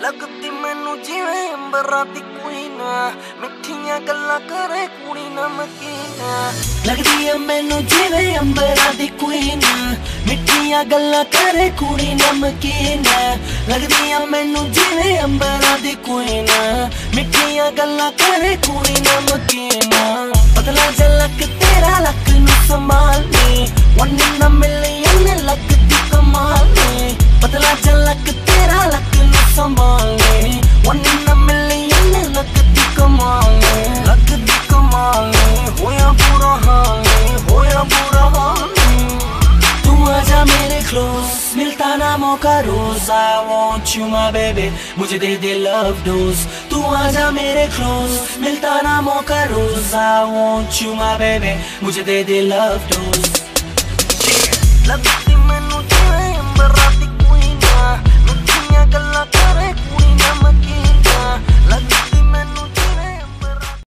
लगती मैनू जिवें अंबरां दी क्वीन, मिठियां गल्लां करे कुड़ी नमकीन। लगदी है मैनू जिवें अंबरां दी क्वीन, मिठियां गल्लां करे कुड़ी नमकीन। लगदी है मैनू जिवें अंबरां दी क्वीन, मिठियां गल्लां करे कुड़ी नमकीन। पतला झलक तेरा लक नू संभालनी, वन इन अ मिलियन लगदी कमाल नी। पतला झलक तेरा लक नू संभालनी, वन इन अ मिलियन लगदी कमाल नी। लगदी कमाल नी, होया बुरा हाल नी, होया बुरा हाल नी। तू आजा मेरे क्लोज, मिलता ना मौका रोज। I want you my baby, मुझे दे दे love dose। तू आजा मेरे क्लोज, मिलता ना मौका रोज। I want you my baby, मुझे दे दे love dose। लगती मैनू